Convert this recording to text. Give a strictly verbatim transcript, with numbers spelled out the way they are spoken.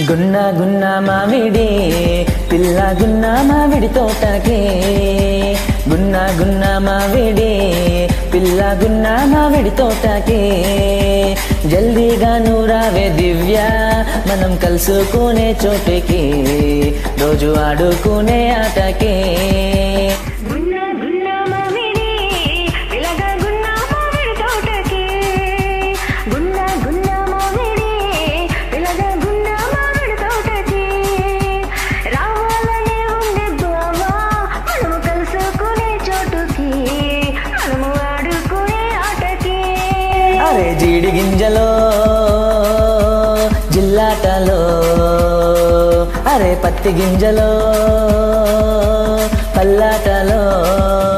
గున్న గున్న మామిడి పిల్ల గున్న మామిడి తోటకి గున్న గున్న మామిడి పిల్ల గున్న మామిడి తోటకి జల్దీగా నూరావే దివ్య మనం కలుసుకునే చోటుకి రోజు ఆడుకునే ఆటకి అరే జీడి గింజలో జిల్లాటలో అరే పత్తి గింజలో పల్లాటలో